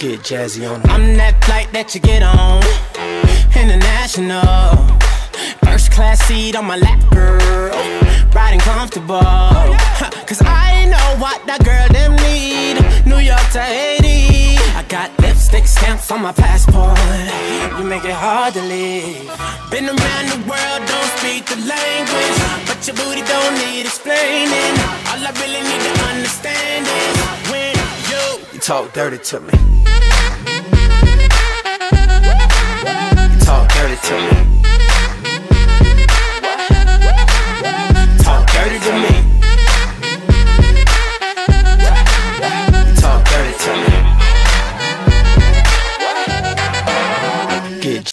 get jazzy on it. I'm that flight that you get on, international. First class seat on my lap, girl, riding comfortable. Cause I know what that girl them need. New York to Haiti, I got lipstick stamps on my passport. You make it hard to leave. Been around the world, don't speak the language, but your booty don't need explaining. All I really need to understand is when you talk dirty to me. You talk dirty to me.